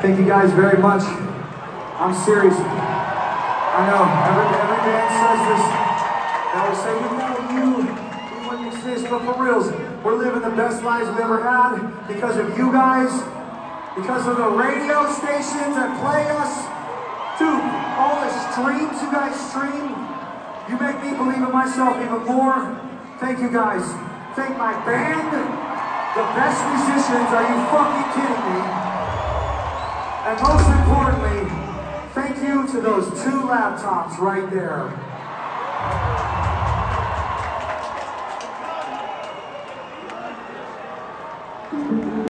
Thank you guys very much. I'm serious. I know, every band says this. They always say, without you, we wouldn't exist. But for reals, we're living the best lives we ever had because of you guys, because of the radio stations that play us. Dude, all the streams you guys stream, you make me believe in myself even more. Thank you guys. Thank my band, the best musicians. Are you fucking kidding me? And most importantly, thank you to those 2 laptops right there.